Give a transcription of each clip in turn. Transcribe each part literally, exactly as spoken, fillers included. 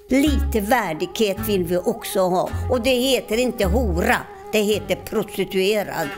Lite värdighet vill vi också ha. Och det heter inte hora, det heter prostituerad.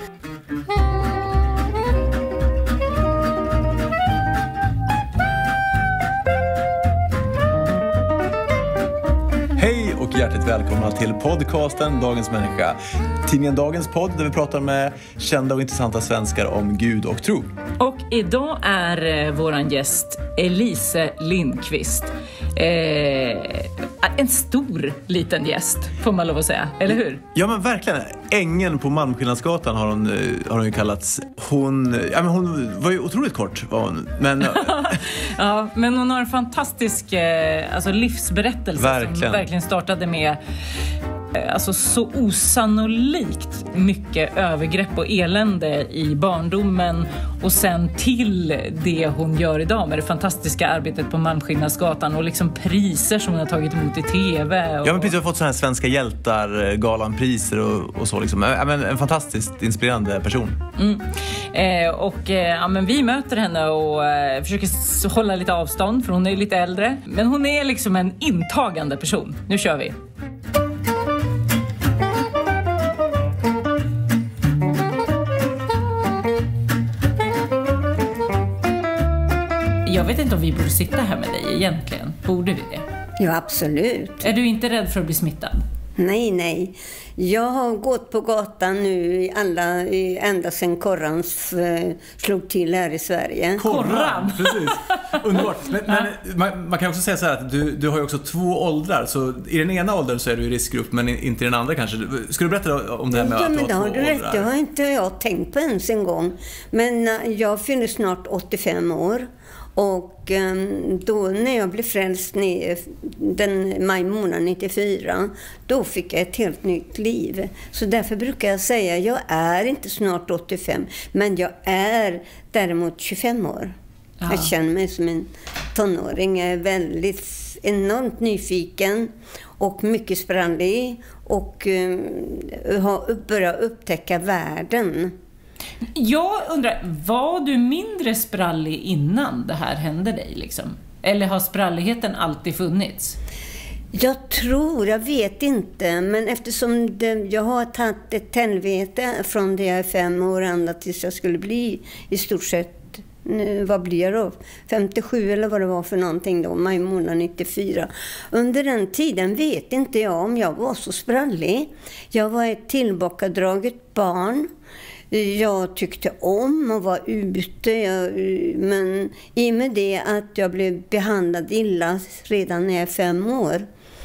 Hej och hjärtligt välkomna till podcasten Dagens Människa. Tidningen Dagens podd där vi pratar med kända och intressanta svenskar om Gud och tro. Och idag är våran gäst Elise Lindqvist. Eh, en stor liten gäst får man lov att säga, eller hur? Ja men verkligen, ängeln på Malmskillnadsgatan har hon, har hon ju kallats. Hon, ja, men hon var ju otroligt kort var hon, men... Ja, men hon har en fantastisk eh, alltså livsberättelse verkligen. Som verkligen startade med alltså så osannolikt mycket övergrepp och elände i barndomen och sen till det hon gör idag med det fantastiska arbetet på Malmskillnadsgatan och liksom priser som hon har tagit emot i tv. Och... Ja men precis, har fått sådana här svenska hjältar, galanpriser och, och så liksom. Ja, men en fantastiskt inspirerande person. Mm. Eh, och eh, ja, men vi möter henne och eh, försöker hålla lite avstånd för hon är lite äldre. Men hon är liksom en intagande person. Nu kör vi. Jag vet inte om vi borde sitta här med dig egentligen. Borde vi det? Ja, absolut. Är du inte rädd för att bli smittad? Nej, nej. Jag har gått på gatan nu i alla, i, ända sedan Korran f- slog till här i Sverige. Korran? Precis. Underbart. Men, men man, man kan också säga så här att du, du har ju också två åldrar. Så i den ena åldern så är du i riskgrupp, men inte i den andra kanske. Ska du berätta om det här med ja, att du har två har du rätt. åldrar? Det har inte jag tänkt på ens en gång. Men jag fyller snart åttiofem år. Och då när jag blev frälst den maj månad nittiofyra, då fick jag ett helt nytt liv. Så därför brukar jag säga, jag är inte snart åttiofem, men jag är däremot tjugofem år. Ja. Jag känner mig som en tonåring. Jag är väldigt enormt nyfiken och mycket sprallig och uh, har börjat upptäcka världen. Jag undrar, var du mindre sprallig innan det här hände dig liksom? Eller har spralligheten alltid funnits? Jag tror, jag vet inte, men eftersom det, jag har tagit ett helvete från det jag är fem år ända tills jag skulle bli i stort sett, vad blir jag då? femtiosju eller vad det var för någonting då, maj månad nittiofyra. Under den tiden vet inte jag om jag var så sprallig. Jag var ett tillbakadraget barn. Jag tyckte om att vara ute, jag, men i och med det att jag blev behandlad illa redan när jag är fem år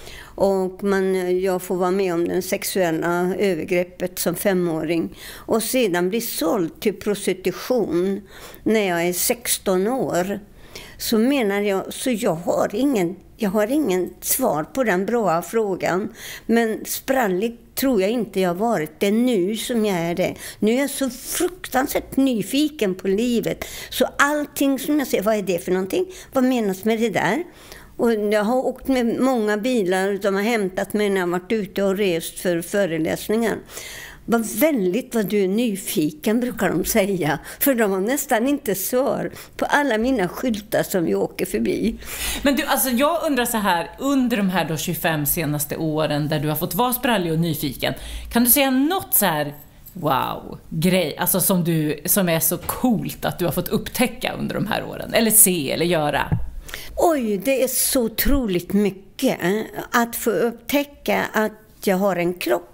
och man, jag får vara med om det sexuella övergreppet som femåring och sedan bli såld till prostitution när jag är sexton år, så menar jag, så jag har ingen Jag har ingen svar på den bra frågan, men sprallig tror jag inte jag har varit. Det är nu som jag är det. Nu är jag så fruktansvärt nyfiken på livet. Så allting som jag ser, vad är det för någonting? Vad menas med det där? Och jag har åkt med många bilar, de har hämtat mig när jag har varit ute och rest för föreläsningar. Vad väldigt vad du är nyfiken, brukar de säga. För de har nästan inte svar på alla mina skyltar som vi åker förbi. Men du, alltså jag undrar så här, under de här då tjugofem senaste åren där du har fått vara sprallig och nyfiken, kan du säga något så här wow, grej, alltså som, du, som är så coolt att du har fått upptäcka under de här åren? Eller se, eller göra? Oj, det är så otroligt mycket att få upptäcka att jag har en kropp.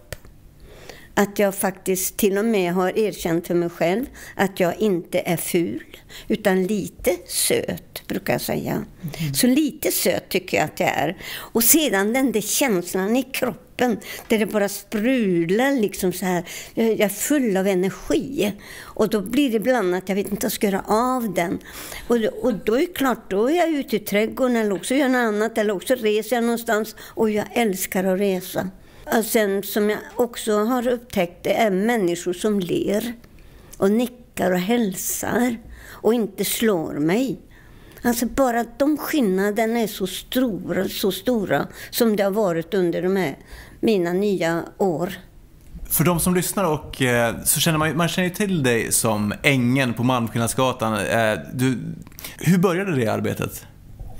Att jag faktiskt till och med har erkänt för mig själv att jag inte är ful utan lite söt, brukar jag säga. Mm. Så lite söt tycker jag att jag är. Och sedan den där känslan i kroppen där det bara sprudlar liksom så här. Jag är full av energi. Och då blir det ibland att jag vet inte vad jag ska göra av den. Och, och då är det klart, då är jag ute i trädgården eller också gör något annat eller också reser jag någonstans och jag älskar att resa. Och sen som jag också har upptäckt, det är människor som ler och nickar och hälsar och inte slår mig. Alltså bara de skillnaderna är så stora, så stora som det har varit under de här mina nya år. För de som lyssnar och eh, så känner man, man känner till dig som ängeln på Malmskillnadsgatan. Eh, du, hur började det arbetet?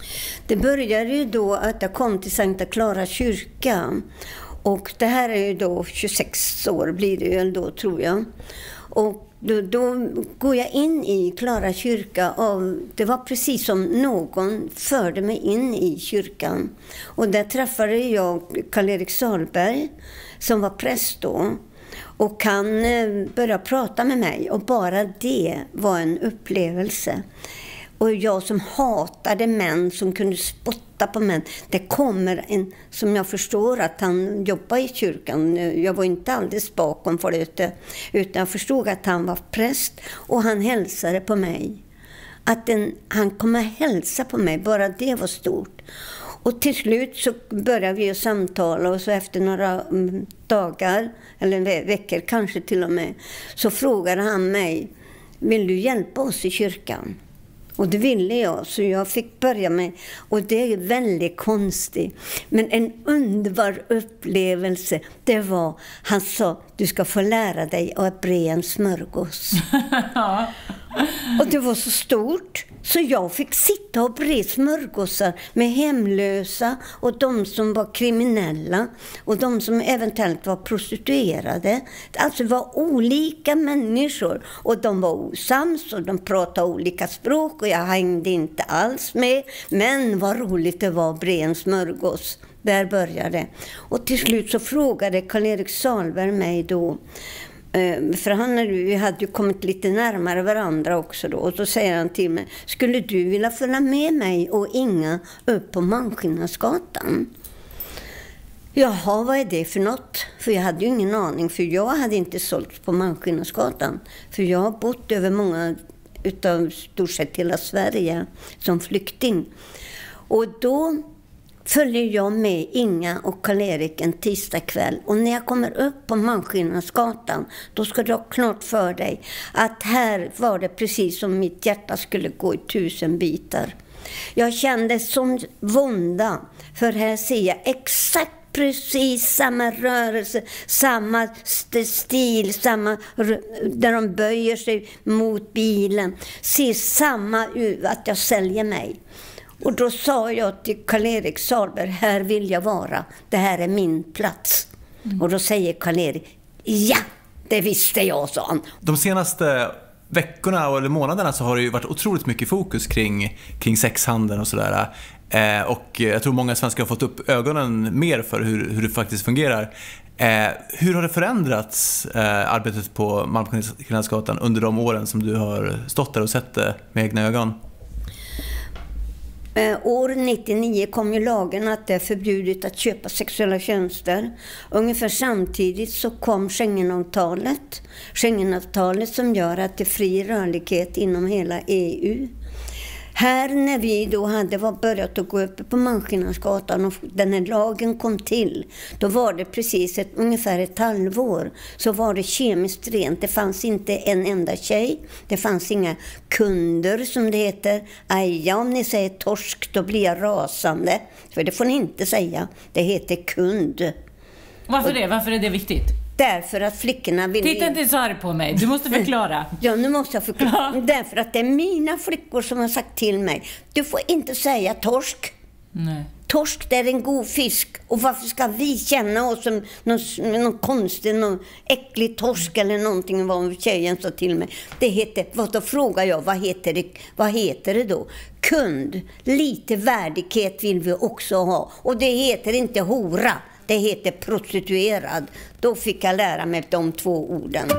Det började ju då att jag kom till Sankta Clara kyrka. Och det här är ju då tjugosex år blir det ju då, tror jag. Och då, då går jag in i Clara kyrka. Och det var precis som någon förde mig in i kyrkan. Och där träffade jag Karl-Erik Salberg som var präst då. Och han började prata med mig. Och bara det var en upplevelse. Och jag som hatade män, som kunde spotta på män. Det kommer en, som jag förstår att han jobbar i kyrkan. Jag var inte alldeles bakom för det. Utan jag förstod att han var präst. Och han hälsade på mig. Att en, han kommer hälsa på mig, bara det var stort. Och till slut så började vi att samtala. Och så efter några dagar, eller veckor kanske till och med. Så frågade han mig, vill du hjälpa oss i kyrkan? Och det ville jag, så jag fick börja med. Och det är väldigt konstigt. Men en underbar upplevelse, det var, han sa, du ska få lära dig att bre en smörgås. Och det var så stort, så jag fick sitta och bre smörgåsar med hemlösa och de som var kriminella och de som eventuellt var prostituerade. Alltså det var olika människor och de var osams och de pratade olika språk och jag hängde inte alls med. Men vad roligt det var att bre en smörgås. Där började. Och till slut så frågade Karl-Erik Salberg mig då, för han vi hade ju kommit lite närmare varandra också då. Och så säger han till mig, skulle du vilja följa med mig och Inga upp på Malmskillnadsgatan? Jaha, vad är det för något? För jag hade ju ingen aning, för jag hade inte sålt på Malmskillnadsgatan. För jag har bott över många utav stort sett hela Sverige som flykting. Och då följer jag med Inga och Karl-Erik en tisdag kväll. Och när jag kommer upp på Malmskillnadsgatan, då ska du ha klart för dig att här var det precis som mitt hjärta skulle gå i tusen bitar. Jag kände sån vånda, för här ser jag exakt precis samma rörelse, samma stil, samma där de böjer sig mot bilen. Ser samma ut, att jag säljer mig. Och då sa jag till Karl-Erik Salberg, här vill jag vara. Det här är min plats. Mm. Och då säger Karl-Erik, ja, det visste jag, sa han. De senaste veckorna eller månaderna så har det ju varit otroligt mycket fokus kring, kring sexhandeln och sådär. Eh, och jag tror många svenskar har fått upp ögonen mer för hur, hur det faktiskt fungerar. Eh, hur har det förändrats eh, arbetet på Malmskillnadsgatan under de åren som du har stått där och sett det med egna ögon? Eh, år nittionio kom ju lagen att det är förbjudet att köpa sexuella tjänster. Ungefär samtidigt så kom Schengenavtalet. Schengenavtalet som gör att det är fri rörlighet inom hela E U. Här när vi då hade var börjat att gå upp på Malmskillnadsgatan och den här lagen kom till, då var det precis ett, ungefär ett halvår så var det kemiskt rent. Det fanns inte en enda tjej, det fanns inga kunder som det heter. Aj, om ni säger torsk då blir jag rasande, för det får ni inte säga. Det heter kund. Varför det? Varför är det viktigt? Därför att flickorna vill... Titta inte så här på mig, du måste förklara. Ja, nu måste jag förklara. Därför att det är mina flickor som har sagt till mig, du får inte säga torsk. Nej. Torsk, det är en god fisk. Och varför ska vi känna oss som någon, någon konstig, någon äcklig torsk eller någonting, vad tjejen sa till mig. Det heter, vad då frågar jag, vad heter det, vad heter det då? Kund. Lite värdighet vill vi också ha. Och det heter inte hora. Det heter prostituerad. Då fick jag lära mig de två orden.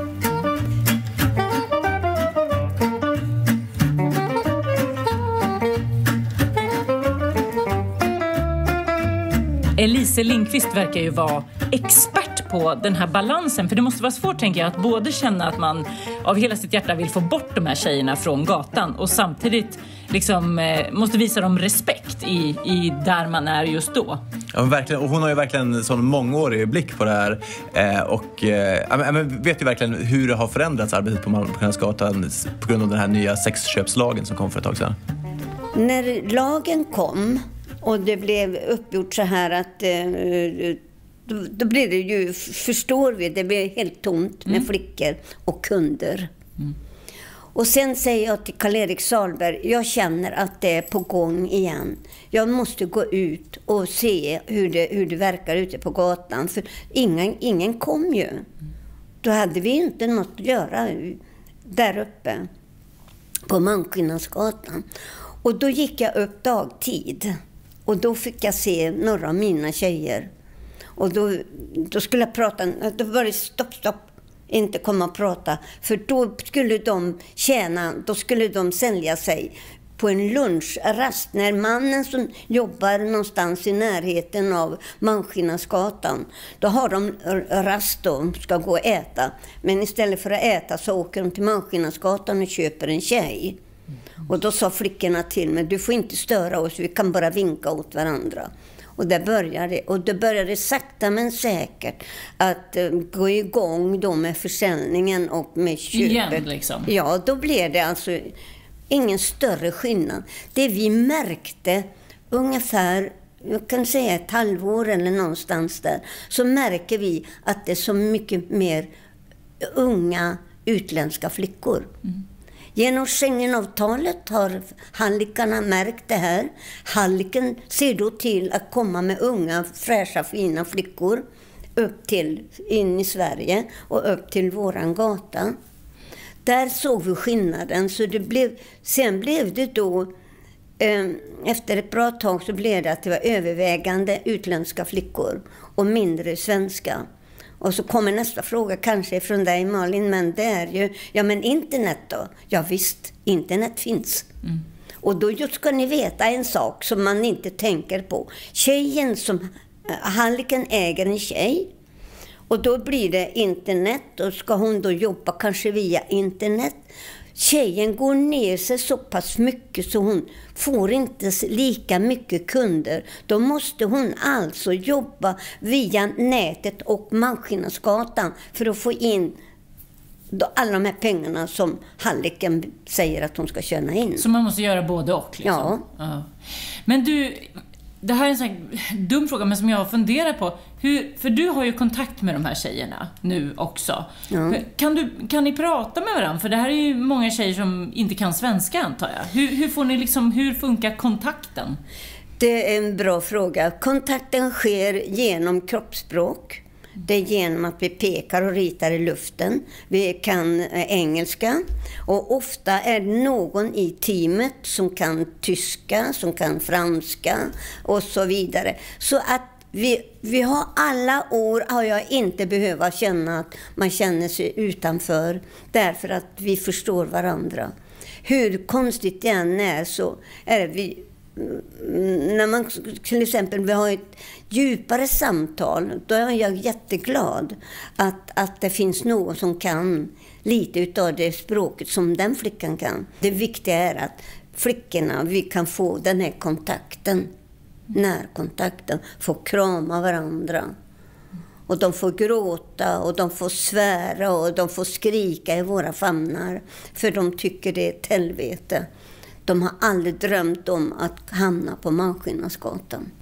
Elise Lindqvist verkar ju vara expert på den här balansen. För det måste vara svårt, tänker jag, att både känna att man av hela sitt hjärta vill få bort de här tjejerna från gatan och samtidigt liksom, eh, måste visa dem respekt i, i där man är just då. Ja, verkligen. Och hon har ju verkligen en sån mångårig blick på det här. Eh, och eh, men vet ju verkligen hur det har förändrats arbetet på Malmskillnadsgatan på grund av den här nya sexköpslagen som kom för ett tag sedan. När lagen kom och det blev uppgjort så här att eh, då, då blir det ju, förstår vi, det blir helt tomt med mm. flickor och kunder. Mm. Och sen säger jag till Karl-Erik Sahlberg, jag känner att det är på gång igen. Jag måste gå ut och se hur det, hur det verkar ute på gatan. För ingen, ingen kom ju. Då hade vi inte något att göra där uppe på Malmskillnadsgatan. Och då gick jag upp dagtid. Och då fick jag se några av mina tjejer. Och då, då skulle jag prata, då var det stopp, stopp. Inte komma och prata. För då skulle de tjäna, då skulle de sälja sig på en lunchrast. När mannen som jobbar någonstans i närheten av Malmskillnadsgatan, då har de rast och ska gå och äta. Men istället för att äta så åker de till Malmskillnadsgatan och köper en tjej. Och då sa flickorna till mig, du får inte störa oss, vi kan bara vinka åt varandra. Och där började, och det började sakta men säkert att uh, gå igång då med försäljningen och med köpet. Igen liksom. Ja, då blev det alltså ingen större skillnad. Det vi märkte ungefär, jag kan säga ett halvår eller någonstans där, så märker vi att det är så mycket mer unga utländska flickor. Mm. Genom Schengenavtalet har hallikarna märkt det här. Halliken ser då till att komma med unga, fräscha, fina flickor upp till, in i Sverige och upp till våran gata. Där såg vi skillnaden. Så det blev, sen blev det då, eh, efter ett bra tag så blev det att det var övervägande utländska flickor och mindre svenska. Och så kommer nästa fråga kanske från dig, Malin, men det är ju, ja men internet då? Ja visst, internet finns. Mm. Och då just ska ni veta en sak som man inte tänker på. Tjejen som, halliken äger en tjej. Och då blir det internet och ska hon då jobba kanske via internet. Tjejen går ner sig så pass mycket så hon får inte lika mycket kunder. Då måste hon alltså jobba via nätet och Malmskillnadsgatan för att få in alla de här pengarna som halliken säger att hon ska tjäna in. Så man måste göra både och liksom. Ja. Ja. Men du, det här är en sån här dum fråga men som jag funderar på. Hur, för du har ju kontakt med de här tjejerna nu också. Ja. Kan, du, kan ni prata med varandra? För det här är ju många tjejer som inte kan svenska antar jag. Hur, hur, får ni liksom, hur funkar kontakten? Det är en bra fråga. Kontakten sker genom kroppsspråk. Det är genom att vi pekar och ritar i luften. Vi kan engelska. Och ofta är det någon i teamet som kan tyska, som kan franska och så vidare. Så att vi, vi har alla år har jag inte behövt känna att man känner sig utanför. Därför att vi förstår varandra. Hur konstigt det än är så är vi... När man till exempel vi har ett djupare samtal, då är jag jätteglad att, att det finns någon som kan lite utav det språket som den flickan kan. Det viktiga är att flickorna, vi kan få den här kontakten, närkontakten, få krama varandra. Och de får gråta och de får svära och de får skrika i våra famnar för de tycker det är ett helvete. De har aldrig drömt om att hamna på Malmskillnadsgatan.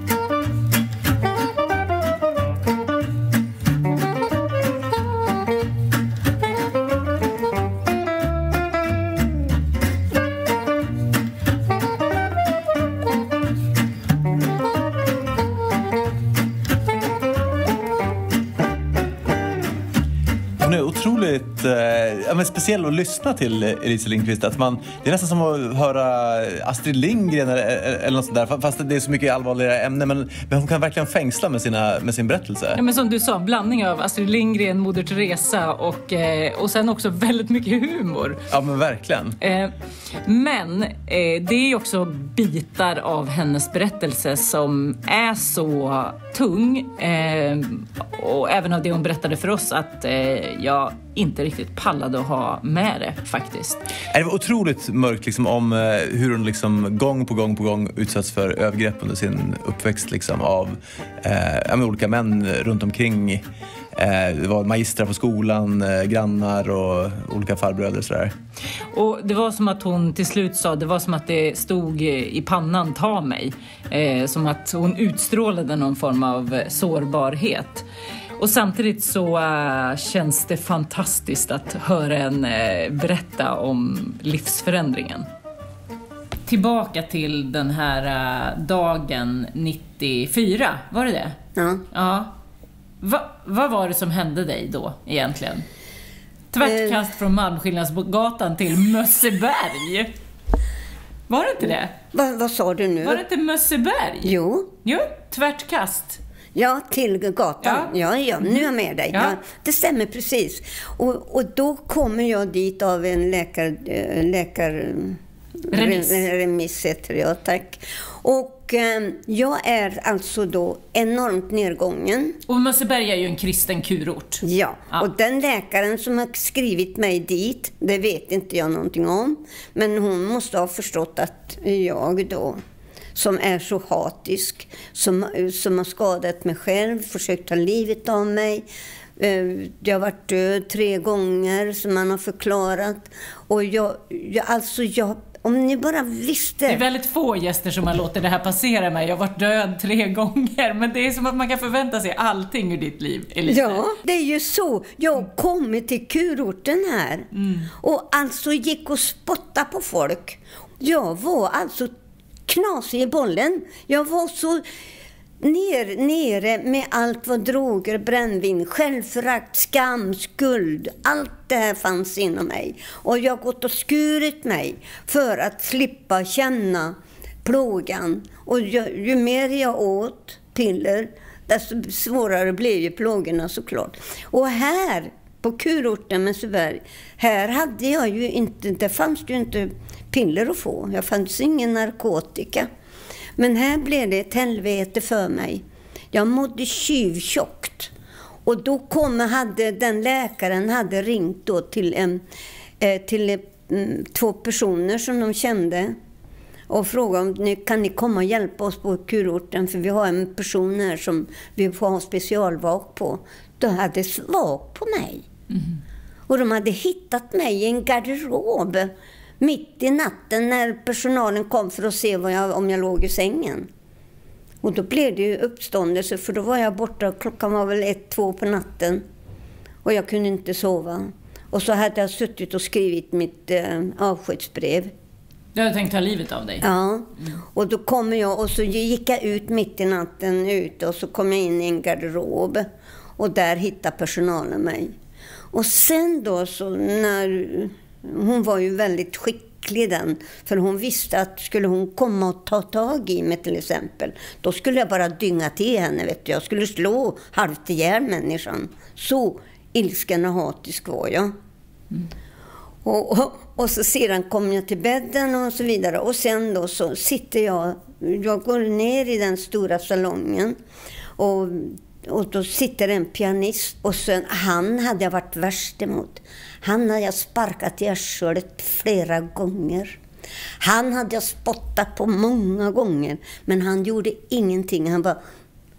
Hon är otroligt eh, ja, men speciell att lyssna till, Elise Lindqvist. Att man, det är nästan som att höra Astrid Lindgren eller, eller något sånt där. Fast det är så mycket allvarligare ämne. Men, men hon kan verkligen fängsla med, sina, med sin berättelse. Ja, men som du sa, blandning av Astrid Lindgren, Moder Teresa och, eh, och sen också väldigt mycket humor. Ja, men verkligen. Eh, men eh, det är också bitar av hennes berättelse som är så tung. Eh, och även av det hon berättade för oss att eh, jag inte riktigt pallade att ha med det faktiskt. Det var otroligt mörkt liksom, om eh, hur hon liksom, gång på gång på gång utsatts för övergrepp under sin uppväxt liksom, av eh, olika män runt omkring. Eh, det var magistrar på skolan, eh, grannar och olika farbröder och sådär. Och det var som att hon till slut sa, det var som att det stod i pannan, ta mig. Eh, som att hon utstrålade någon form av sårbarhet. Och samtidigt så uh, känns det fantastiskt att höra en uh, berätta om livsförändringen. Tillbaka till den här uh, dagen nittiofyra, var det det? Ja. Ja. Va, vad var det som hände dig då egentligen? Tvärtkast från Malmskillnadsgatan till Mösseberg. Var det inte det? Va, vad sa du nu? Var det inte Mösseberg? Jo. Jo, tvärtkast. Ja, till gatan. Ja, ja, ja. Nu är jag med dig. Ja. Ja, det stämmer precis. Och, och då kommer jag dit av en läkar... läkar Remiss. Remiss heter det, ja, tack. Och eh, jag är alltså då enormt nedgången. Och Mösseberg är ju en kristen kurort. Ja. Ja, Och den läkaren som har skrivit mig dit, det vet inte jag någonting om. Men hon måste ha förstått att jag då, som är så hatisk, som, som har skadat mig själv, försökt ta livet av mig. Jag har varit död tre gånger som man har förklarat. Och jag, jag alltså jag, om ni bara visste. Det är väldigt få gäster som har låtit det här passera mig. Jag har varit död tre gånger. Men det är som att man kan förvänta sig allting ur ditt liv, Elise. Ja, det är ju så. Jag kom till kurorten här. Mm. Och alltså gick och spotta på folk. Jag var alltså knasig i bollen. Jag var så ner, nere med allt vad droger, brännvin, självförakt, skam, skuld. Allt det här fanns inom mig. Och jag har gått och skurit mig för att slippa känna plågan. Och jag, ju mer jag åt piller, desto svårare blev ju plågorna såklart. Och här på kurorten Mösseberg, här hade jag ju inte, det fanns ju inte piller att få. Jag fanns ingen narkotika. Men här blev det ett helvete för mig. Jag mådde tjuvtjockt. Och då kom, hade den läkaren hade ringt då till, en, till en, två personer som de kände. Och frågade om kan ni komma och hjälpa oss på kurorten. För vi har en person här som vi får ha specialvak på. Då hade svak på mig. Mm. Och de hade hittat mig i en garderob. Mitt i natten när personalen kom för att se vad jag, om jag låg i sängen. Och då blev det ju uppståndelse, för då var jag borta. Klockan var väl ett, två på natten. Och jag kunde inte sova. Och så hade jag suttit och skrivit mitt eh, avskedsbrev. Du hade tänkt ta livet av dig? Ja. Mm. Och då kom jag och så gick jag ut mitt i natten ut och så kom jag in i en garderob. Och där hittade personalen mig. Och sen då så när... Hon var ju väldigt skicklig den. För hon visste att skulle hon komma och ta tag i mig till exempel. Då skulle jag bara dynga till henne. Vet du. Jag skulle slå halvt ihjäl människan. Så ilsken och hatisk var jag. Mm. Och, och, och så sedan kom jag till bädden och så vidare. Och sen då så sitter jag. Jag går ner i den stora salongen. Och... Och då sitter en pianist och sen, han hade jag varit värst emot. Han hade jag sparkat i arslet flera gånger. Han hade jag spottat på många gånger. Men han gjorde ingenting. Han bara,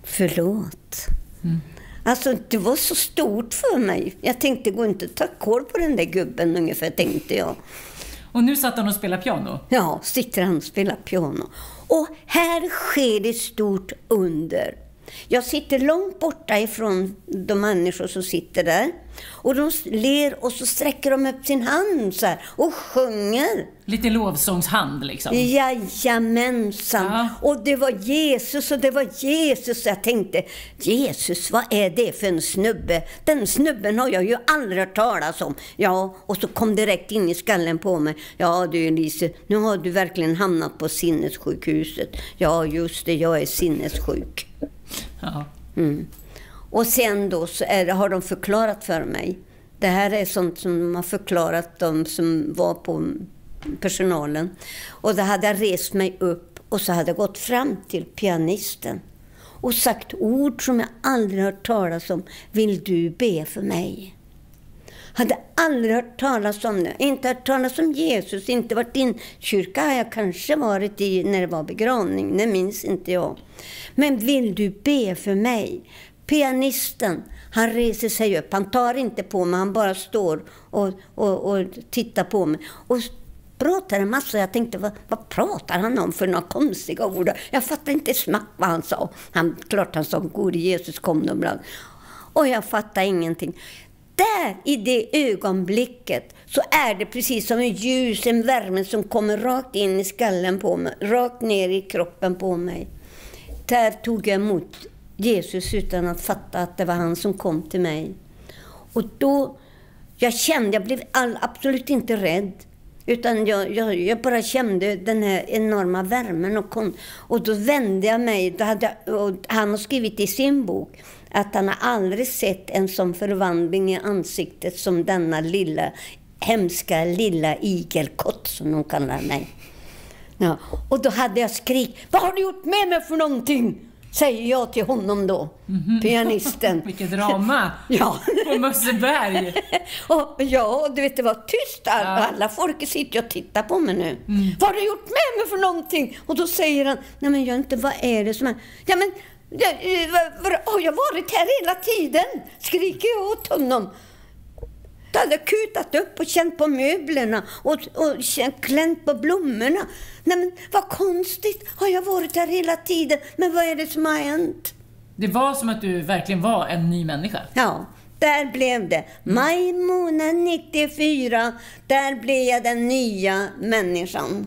förlåt. Mm. Alltså det var så stort för mig. Jag tänkte, gå inte ta koll på den där gubben ungefär, tänkte jag. Och nu satt han och spelade piano? Ja, sitter han och spelar piano. Och här sker det stort under. Jag sitter långt borta ifrån de människor som sitter där. Och de ler och så sträcker de upp sin hand så här och sjunger. Lite lovsångshand liksom. Jajamensan. Ja. Och det var Jesus och det var Jesus. Jag tänkte, Jesus, vad är det för en snubbe? Den snubben har jag ju aldrig hört talas om. Ja, och så kom direkt in i skallen på mig. Ja du Elise, nu har du verkligen hamnat på sinnessjukhuset. Ja just det, jag är sinnessjuk. Ja. Mm. Och sen då så är det, har de förklarat för mig. Det här är sånt som de har förklarat, de som var på personalen. Och då hade jag rest mig upp och så hade jag gått fram till pianisten och sagt ord som jag aldrig hört talas om. Vill du be för mig? Hade aldrig hört talas om det. Inte hört talas om Jesus. Inte varit in kyrka har jag kanske varit i när det var begravning. Det minns inte jag. Men vill du be för mig? Pianisten, han reser sig upp. Han tar inte på mig. Han bara står och, och, och tittar på mig. Och pratar en massa. Jag tänkte, vad, vad pratar han om för några konstiga ord? Jag fattade inte smack vad han sa. Han, klart han sa, gode Jesus kom då ibland. Och jag fattar ingenting. Där i det ögonblicket så är det precis som en ljus, en värme som kommer rakt in i skallen på mig, rakt ner i kroppen på mig. Där tog jag emot Jesus utan att fatta att det var han som kom till mig. Och då, jag kände, jag blev all, absolut inte rädd. Utan jag, jag, jag bara kände den här enorma värmen. Och, kom, och då vände jag mig. Då hade jag, och han har skrivit i sin bok att han har aldrig sett en sån förvandling i ansiktet som denna lilla, hemska lilla igelkott som de kallar mig. Ja, och då hade jag skrik, vad har du gjort med mig för någonting? Säger jag till honom då, mm-hmm. pianisten. Vilket drama ja. på Mösseberg. och, ja, och du vet, det var tyst. Alla, ja. alla folk sitter och tittar på mig nu. Mm. Vad har du gjort med mig för någonting? Och då säger han, nej men jag inte, vad är det som är? Ja men, jag, har jag varit här hela tiden? Skriker jag åt honom. Då hade jag kutat upp och känt på möblerna och, och känt, klämt på blommorna. Nej men vad konstigt, har jag varit här hela tiden? Men vad är det som har hänt? Det var som att du verkligen var en ny människa. Ja, där blev det. Maj månad nittiofyra, där blev jag den nya människan.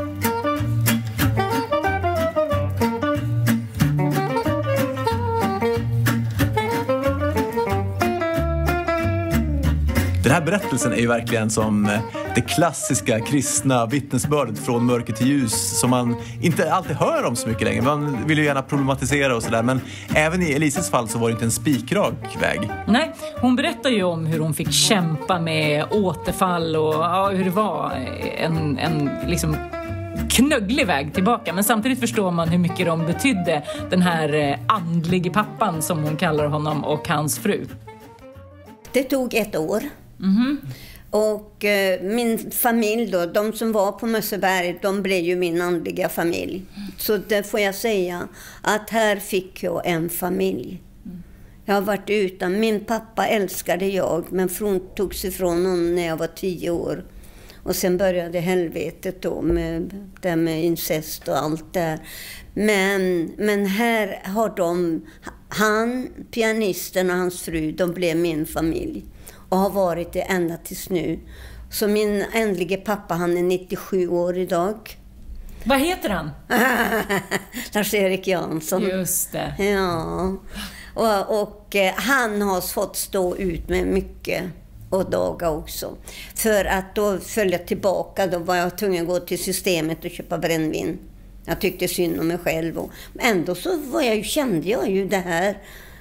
Den här berättelsen är ju verkligen som det klassiska kristna vittnesbördet från mörker till ljus som man inte alltid hör om så mycket längre. Man vill ju gärna problematisera och sådär, men även i Elises fall så var det inte en spikrak väg. Nej, hon berättar ju om hur hon fick kämpa med återfall och ja, hur det var en, en liksom knögglig väg tillbaka. Men samtidigt förstår man hur mycket de betydde, den här andlige pappan som hon kallar honom och hans fru. Det tog ett år. Mm-hmm. Och eh, min familj då, de som var på Mösseberg, de blev ju min andliga familj. Så det får jag säga att här fick jag en familj. Mm. Jag har varit utan, min pappa älskade jag, men från, togs ifrån honom när jag var tio år. Och sen började helvetet då med det med incest och allt där. Men, men här har de, han, pianisten och hans fru, de blev min familj. Och har varit det ända tills nu. Så min ändlige pappa, han är nittiosju år idag. Vad heter han? Lars-Erik Jansson. Just det. Ja. Och, och eh, han har fått stå ut med mycket och dagar också. För att då följde jag tillbaka, då var jag tvungen att gå till systemet och köpa brännvin. Jag tyckte synd om mig själv. Och, ändå så var jag ju, kände jag ju det här.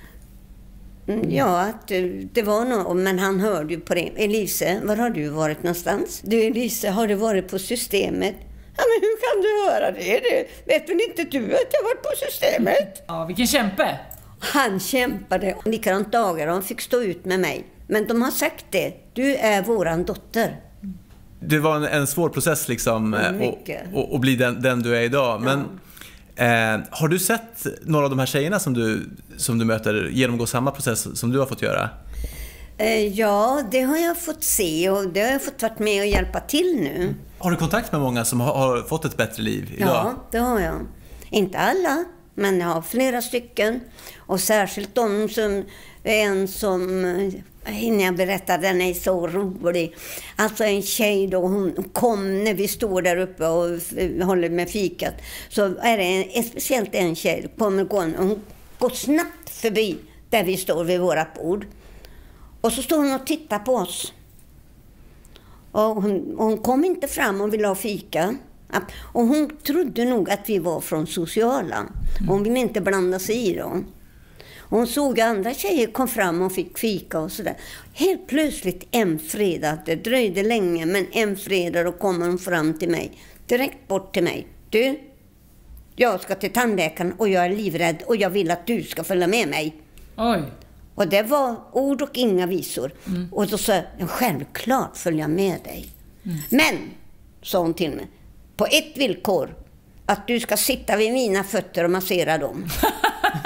Ja, att det var något, men han hörde ju på det. Elise, var har du varit någonstans? Du Elise, har du varit på systemet? Ja, men hur kan du höra det? det vet väl inte du att jag varit på systemet? Ja, vilken kämpe! Han kämpade. Likadant dagar, de fick stå ut med mig. Men de har sagt det, du är våran dotter. Det var en, en svår process liksom, och, och, och bli den, den du är idag. Men ja. eh, har du sett några av de här tjejerna som du, som du möter genomgå samma process som du har fått göra? Eh, ja, det har jag fått se och det har jag fått varit med och hjälpa till nu. Mm. Har du kontakt med många som har, har fått ett bättre liv idag? Ja, det har jag. Inte alla, men jag har flera stycken. Och särskilt de som, en som, innan jag berättade, den är så rolig. Alltså en tjej då, hon kom när vi står där uppe och håller med fikat. Så är det en, en speciellt en tjej, kommer gå, hon går snabbt förbi där vi står vid vårat bord. Och så står hon och tittar på oss. Och hon, hon kom inte fram och ville ha fika. Och hon trodde nog att vi var från sociala. Hon ville inte blanda sig i dem. Hon såg andra tjejer kom fram och fick fika och sådär. Helt plötsligt en fredag, det dröjde länge, men en fredag då kom hon fram till mig. Direkt bort till mig. Du, jag ska till tandläkaren och jag är livrädd och jag vill att du ska följa med mig. Oj. Och det var ord och inga visor. Mm. Och då sa jag, självklart följa med dig. Mm. Men, sa hon till mig, på ett villkor. Att du ska sitta vid mina fötter och massera dem.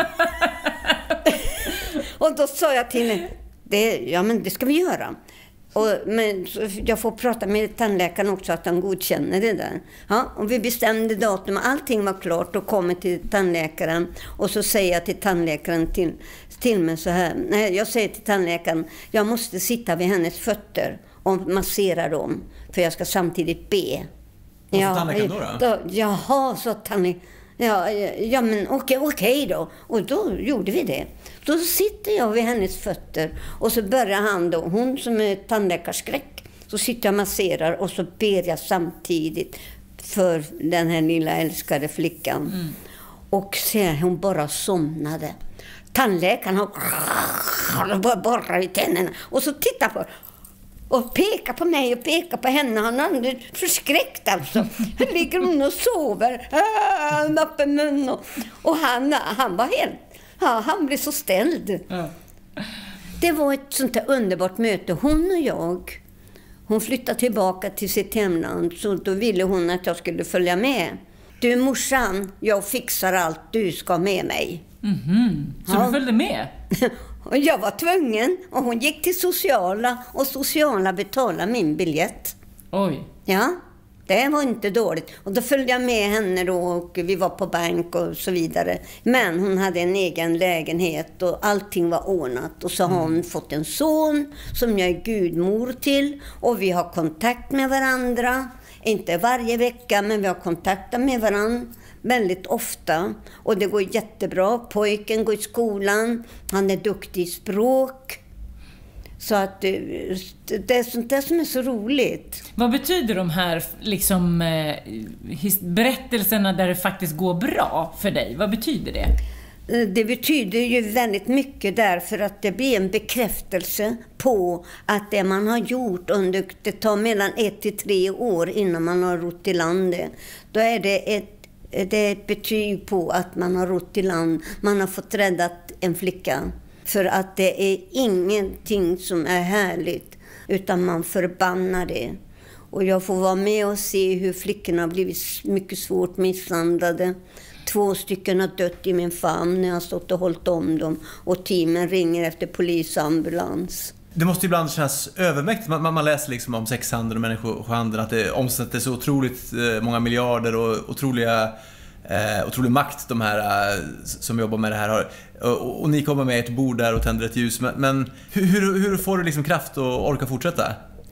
Och då sa jag till henne, det, ja men det ska vi göra. Och, men jag får prata med tandläkaren också att han godkänner det där. Ja, och vi bestämde datum, allting var klart och kommer till tandläkaren. Och så säger jag till tandläkaren till, till mig så här. Nej, jag säger till tandläkaren, jag måste sitta vid hennes fötter och massera dem. För jag ska samtidigt be. Vad ja, tandläkaren då, då? då? Jaha, så tandläkaren. Ja, ja, men okej, okej då. Och då gjorde vi det. Då sitter jag vid hennes fötter och så börjar han då, hon som är tandläkarskräck, så sitter jag och masserar och så ber jag samtidigt för den här lilla älskade flickan. Mm. Och sen hon bara somnade. Tandläkaren har bara borrar i tänderna och så tittar på och pekar på mig och pekar på henne. Han är förskräckt alltså. Han ligger hon och sover. Ah, öppen mun. Och, och han, han var helt... Ja, han blev så ställd. Ja. Det var ett sånt där underbart möte. Hon och jag, hon flyttade tillbaka till sitt hemland. Så då ville hon att jag skulle följa med. Du morsan, jag fixar allt. Du ska med mig. Mm-hmm. Så ja. Du följde med? Och jag var tvungen. Och hon gick till sociala. Och sociala betalade min biljett. Oj. Ja, det var inte dåligt. Och då följde jag med henne då. Och vi var på bank och så vidare. Men hon hade en egen lägenhet. Och allting var ordnat. Och så har hon fått en son. Som jag är gudmor till. Och vi har kontakt med varandra. Inte varje vecka. Men vi har kontakt med varandra. Väldigt ofta. Och det går jättebra. Pojken går i skolan. Han är duktig i språk. Så att det är sånt där som är så roligt. Vad betyder de här liksom, berättelserna där det faktiskt går bra för dig? Vad betyder det? Det betyder ju väldigt mycket därför att det blir en bekräftelse på att det man har gjort under, det tar mellan ett till tre år innan man har rott i landet. Då är det ett Det är ett betyg på att man har rott i land. Man har fått räddat en flicka. För att det är ingenting som är härligt. Utan man förbannar det. Och jag får vara med och se hur flickorna har blivit mycket svårt misshandlade. Två stycken har dött i min famn när jag har stått och hållit om dem. Och teamen ringer efter polis och ambulans. Det måste ibland kännas övermäktigt. Man, man läser liksom om sexhandel och människohandel, att det omsätter så otroligt eh, många miljarder och otroliga, eh, otrolig makt de här eh, som jobbar med det här har. Och, och ni kommer med ett bord där och tänder ett ljus. Men, men hur, hur får du liksom kraft att orka fortsätta?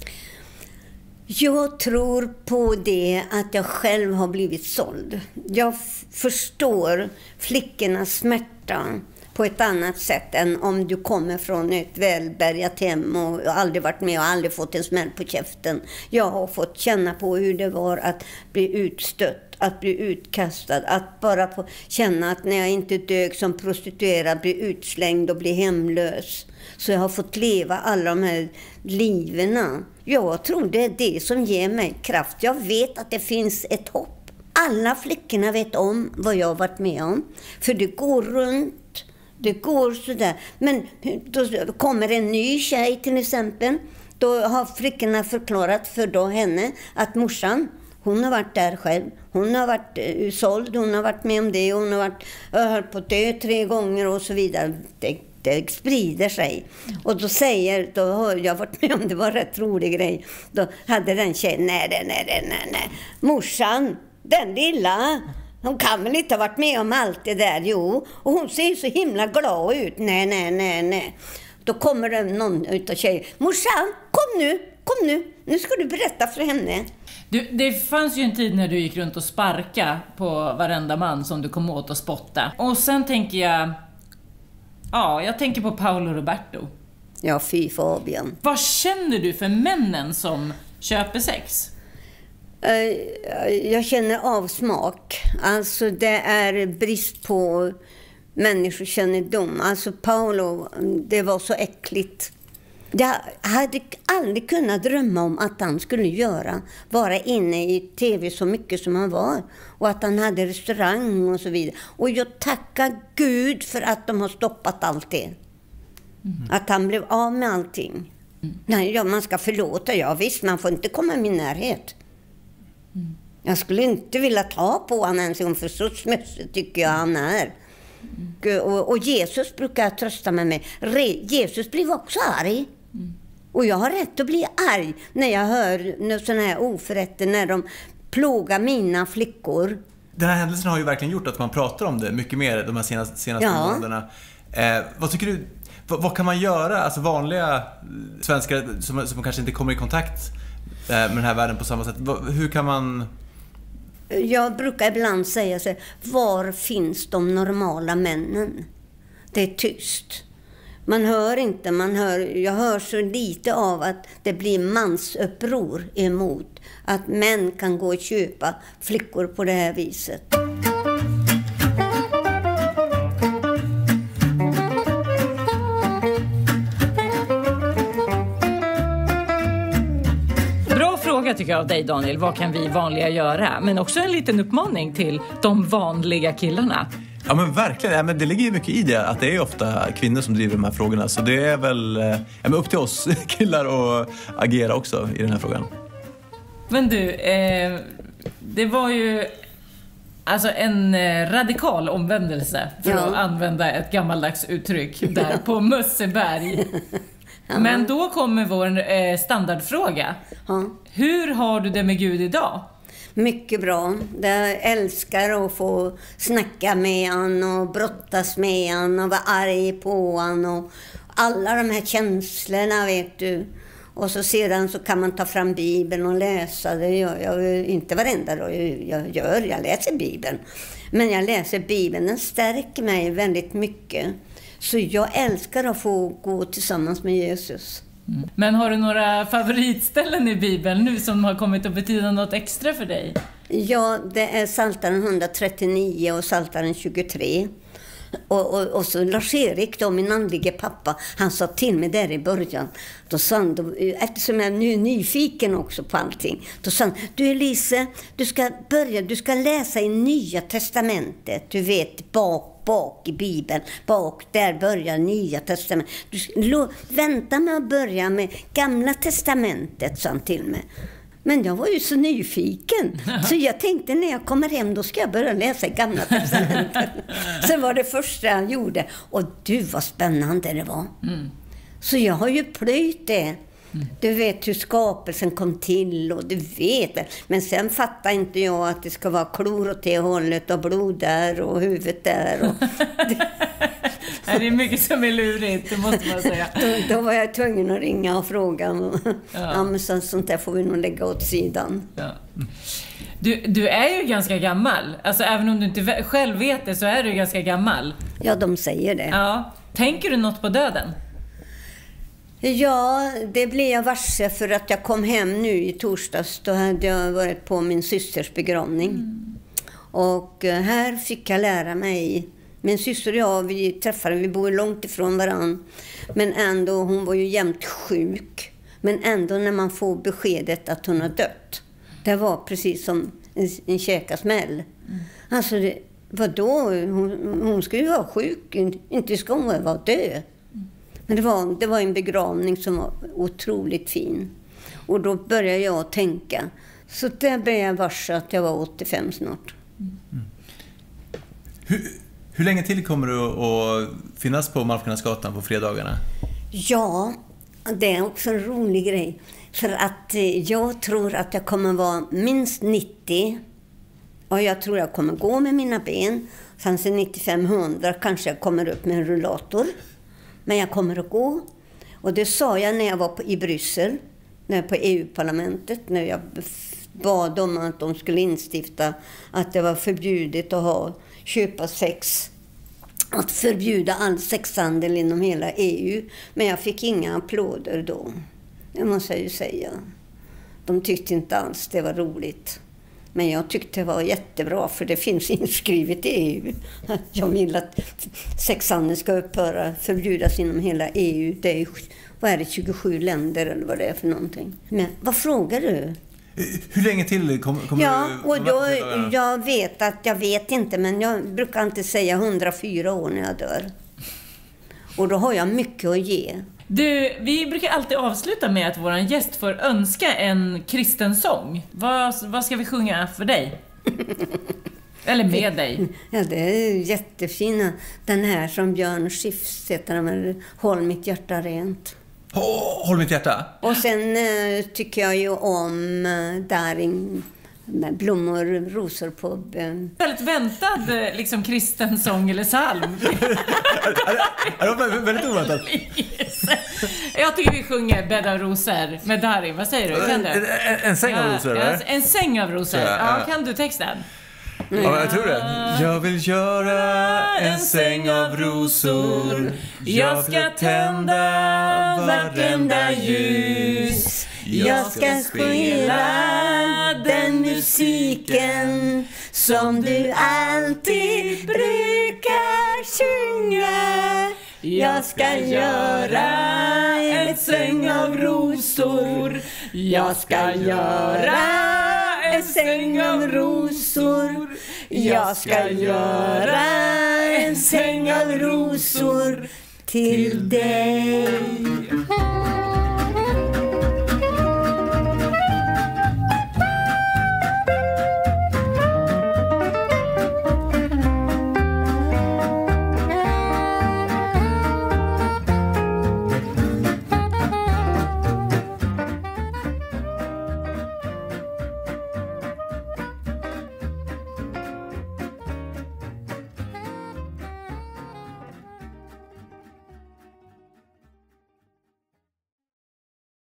Jag tror på det att jag själv har blivit såld. Jag f- förstår flickornas smärta på ett annat sätt än om du kommer från ett välbärgat hem och aldrig varit med och aldrig fått en smäll på käften. Jag har fått känna på hur det var att bli utstött, att bli utkastad, att bara få känna att när jag inte dög som prostituerad bli utslängd och bli hemlös. Så jag har fått leva alla de här liverna. Jag tror det är det som ger mig kraft. Jag vet att det finns ett hopp. Alla flickorna vet om vad jag har varit med om. För det går runt. Det går sådär. Men då kommer en ny tjej till exempel. Då har flickorna förklarat för då henne att morsan, hon har varit där själv. Hon har varit uh, såld, hon har varit med om det. Hon har varit uh, på dö tre gånger och så vidare. Det, det sprider sig. Och då säger, då har jag varit med om det var en rätt rolig grej. Då hade den tjejen, nej, nej, nej, nej, nej. Morsan, den lilla... Hon kan väl inte ha varit med om allt det där, jo. Och hon ser så himla glad ut. Nej, nej, nej, nej. Då kommer det någon utav tjejer. Morsan, kom nu, kom nu. Nu ska du berätta för henne. Du, det fanns ju en tid när du gick runt och sparka på varenda man som du kom åt och spotta. Och sen tänker jag... Ja, jag tänker på Paolo Roberto. Ja, fy Fabian. Vad känner du för männen som köper sex? Jag känner avsmak. Alltså det är brist på människokännedom. Alltså Paolo, det var så äckligt. Jag hade aldrig kunnat drömma om att han skulle göra. Vara inne i tv så mycket som han var. Och att han hade restaurang och så vidare. Och jag tackar Gud för att de har stoppat allt det. Mm. Att han blev av med allting. Mm. Nej, ja, man ska förlåta. Ja visst, man får inte komma i min närhet. Mm. Jag skulle inte vilja ta på honom ens, för så smutsig tycker jag han är. Mm. Och, och Jesus brukar trösta med mig. Re, Jesus blev också arg. Mm. Och jag har rätt att bli arg när jag hör sådana här oförrätter, när de plågar mina flickor. Den här händelsen har ju verkligen gjort att man pratar om det mycket mer de här senaste, senaste ja. månaderna. Eh, vad tycker du, vad, vad kan man göra, alltså vanliga svenskar som, som kanske inte kommer i kontakt eh, med den här världen på samma sätt, vad, hur kan man... Jag brukar ibland säga så här, var finns de normala männen? Det är tyst. Man hör inte, man hör, jag hör så lite av att det blir mansuppror emot att män kan gå och köpa flickor på det här viset. Bra fråga tycker jag av dig, Daniel. Vad kan vi vanliga göra? Men också en liten uppmaning till de vanliga killarna. Ja men verkligen, ja, men det ligger ju mycket i det att det är ofta kvinnor som driver de här frågorna, så det är väl ja, men upp till oss killar att agera också i den här frågan. Men du, eh, det var ju alltså en radikal omvändelse för ja. att använda ett gammaldags uttryck där på Mösseberg. Ja. Men då kommer vår eh, standardfråga. Ja. Hur har du det med Gud idag? Mycket bra. Jag älskar att få snacka med han och brottas med han och vara arg på han och alla de här känslorna, vet du. Och så sedan så kan man ta fram Bibeln och läsa. Det gör jag inte varenda dag jag gör. Jag läser Bibeln. Men jag läser Bibeln. Den stärker mig väldigt mycket. Så jag älskar att få gå tillsammans med Jesus. Mm. Men har du några favoritställen i Bibeln nu som har kommit att betyda något extra för dig? Ja, det är Psaltaren etthundratrettionio och Psaltaren tjugotre. Och, och, och så Lars-Erik, då, min andlige pappa, han sa till mig där i början. Då sa han, då, eftersom jag är nu nyfiken också på allting, då sa han, du Elise, du ska börja, du ska läsa i Nya testamentet. Du vet, bak, bak i Bibeln, bak, där börjar Nya testamentet. Du ska, lo, vänta med att börja med Gamla testamentet, sa han till mig. Men jag var ju så nyfiken. Så jag tänkte när jag kommer hem då ska jag börja läsa Gamla testamentet. Så var det första jag gjorde. Och du, vad spännande det var. Mm. Så jag har ju plöjt det. Mm. Du vet hur skapelsen kom till och du vet det. Men sen fattar inte jag att det ska vara klor åt det hållet och blod där och huvudet där. Och det är mycket som är lurigt, det måste man säga. Då, då var jag tvungen att ringa och fråga. Ja. Ja, men så, sånt där får vi nog lägga åt sidan. Ja. Du, du är ju ganska gammal. Alltså även om du inte själv vet det så är du ganska gammal. Ja, de säger det. Ja. Tänker du något på döden? Ja, det blev jag varse för att jag kom hem nu i torsdags. Då hade jag varit på min systers begravning. Mm. Och här fick jag lära mig. Min syster och jag, vi träffade, vi bor långt ifrån varann. Men ändå, hon var ju jämt sjuk. Men ändå när man får beskedet att hon har dött. Det var precis som en, en käkasmäll. Mm. Alltså, det, vadå? Hon, hon skulle ju vara sjuk, inte ska hon vara död. Men det var, det var en begravning som var otroligt fin. Och då började jag tänka. Så där blev jag varse att jag var åttiofem snart. Mm. Hur, hur länge till kommer du att finnas på Malmskillnadsgatan på fredagarna? Ja, det är också en rolig grej. För att jag tror att jag kommer vara minst nittio. Och jag tror jag kommer gå med mina ben. Sen till nittiofem hundra kanske jag kommer upp med en rullator. Men jag kommer att gå. Och det sa jag när jag var på, i Bryssel. När jag på E U-parlamentet. När jag bad om att de skulle instifta att det var förbjudet att ha, köpa sex. Att förbjuda all sexhandel inom hela E U. Men jag fick inga applåder då. Det måste jag ju säga. De tyckte inte alls det var roligt. Men jag tyckte det var jättebra för det finns inskrivet i E U. Jag vill att sexhandeln ska upphöra, förbjudas inom hela E U. Det är, vad är det, tjugosju länder eller vad det är för någonting. Men vad frågar du? Hur länge till kommer, kommer ja, du? Och då, jag vet att jag vet inte, men jag brukar inte säga hundrafyra år när jag dör. Och då har jag mycket att ge. Du, vi brukar alltid avsluta med att våran gäst får önska en kristen sång. Vad, vad ska vi sjunga för dig? Eller med dig? Ja, det är jättefina. Den här som Björn Skifs heter den, Håll mitt hjärta rent. Håll mitt hjärta. Och sen eh, tycker jag ju om eh, Darin med blommor, rosor på... Eh. Väldigt väntad liksom kristen sång eller psalm. Det var väldigt oväntat. Jag tycker vi sjunger Bädd av rosor med Darin. Vad säger du? Kan du? En, en, en säng av rosor, eller? En, en säng av rosor. Ja, kan du texten? Mm. Ja, jag tror det. Jag vill göra en säng av rosor. Jag ska tända varenda ljus. Jag ska spela den musiken som du alltid brukar sjunga. Jag ska göra en säng av rosor. Jag ska göra en säng av rosor. Jag ska göra en säng av rosor till dig.